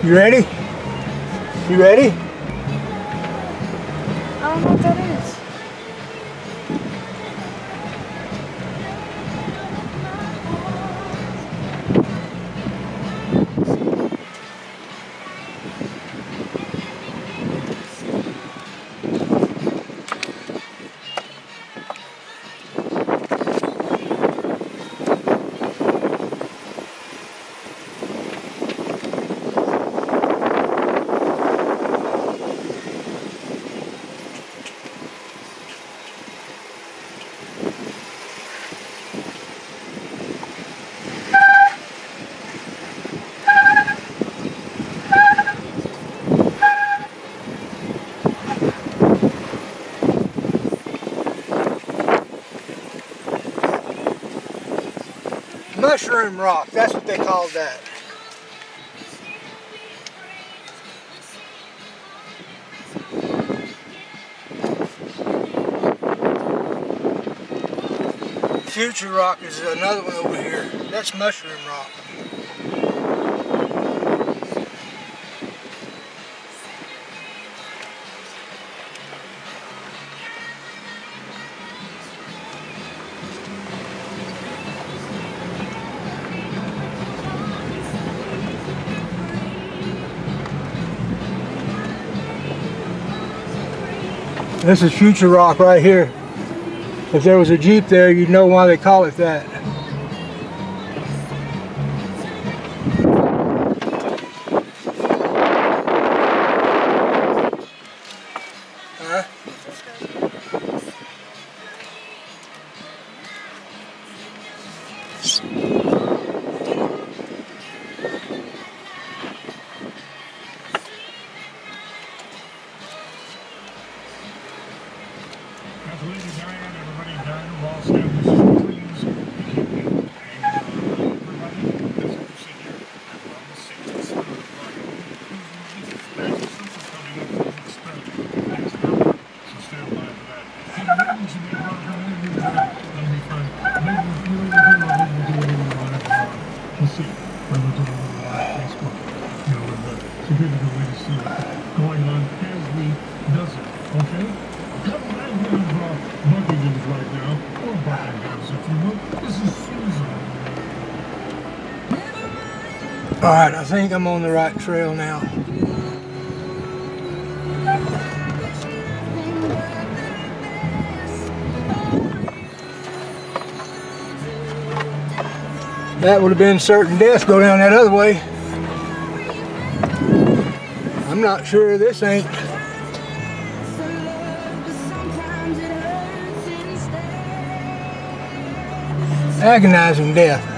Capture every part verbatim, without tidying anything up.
You ready? You ready? I don't know what that is. Mushroom rock, that's what they called that. Future rock is another one over here. That's mushroom rock. This is future rock right here. If there was a Jeep there, you'd know why they call it that. Huh? Alright, I think I'm on the right trail now. That would have been certain death, go down that other way. I'm not sure this ain't. Agonizing death.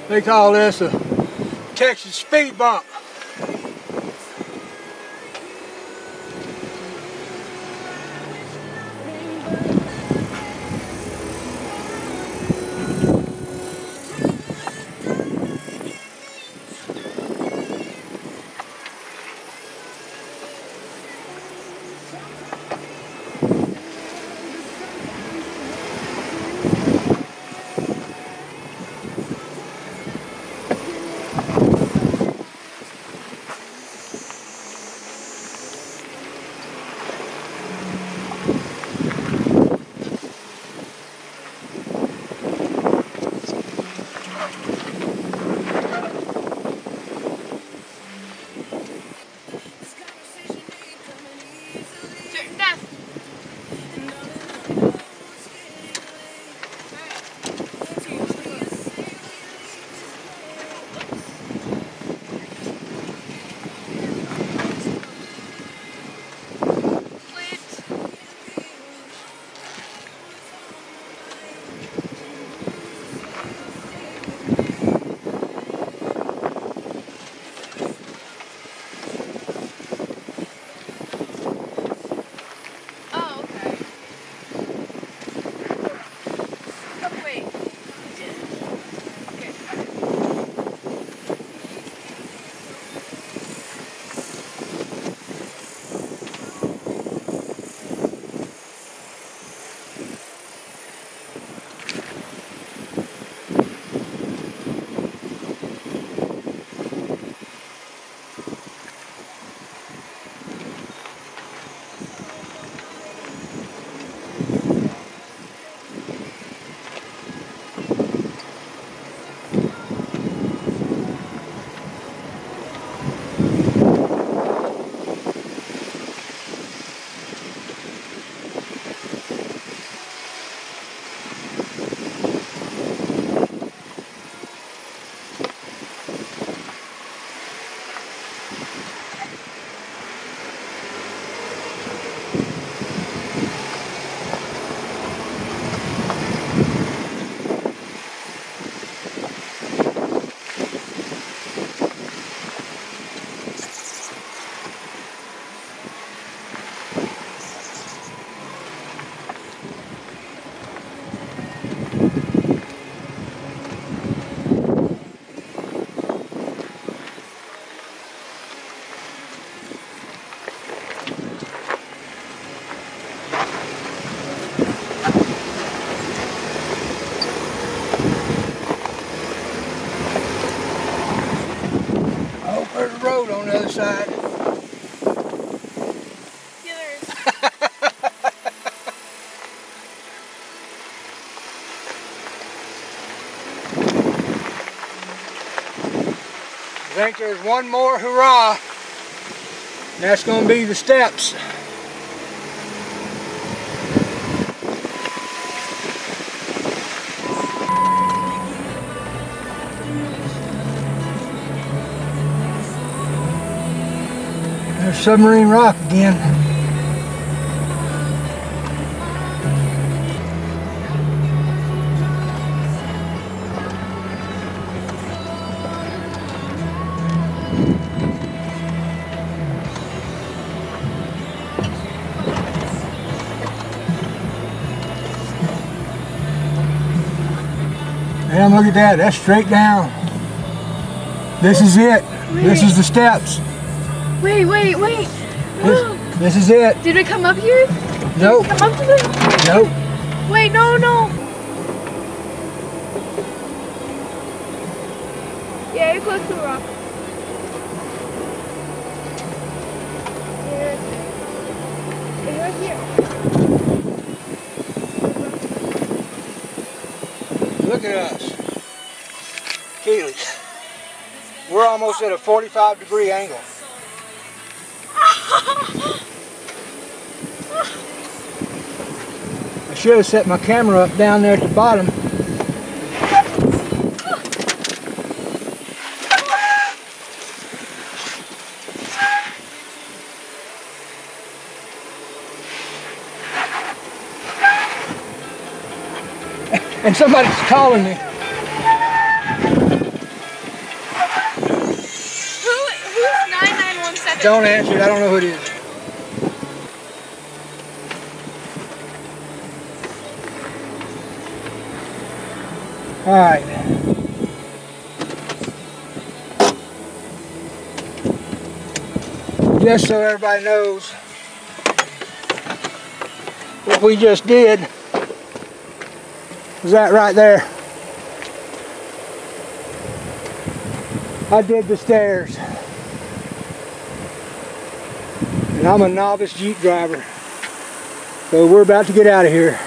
They call this a Texas speed bump. Road on the other side. Yeah, there is. I think there's one more hurrah. And that's going to be the steps. There's Submarine Rock again. Damn, look at that. That's straight down. This is it. Wait. This is the steps. Wait, wait, wait. This, this is it. Did it come up here? Nope. Come up to the... Nope. Wait, no, no. Yeah, you're close to the rock. Here. It's right here. Look at us. Keeley. We're almost at a forty-five degree angle. I should have set my camera up down there at the bottom. And somebody's calling me. don't answer it, I don't know who it is. Alright. Just so everybody knows what we just did was that right there. I did the stairs. And I'm a novice Jeep driver. So we're about to get out of here.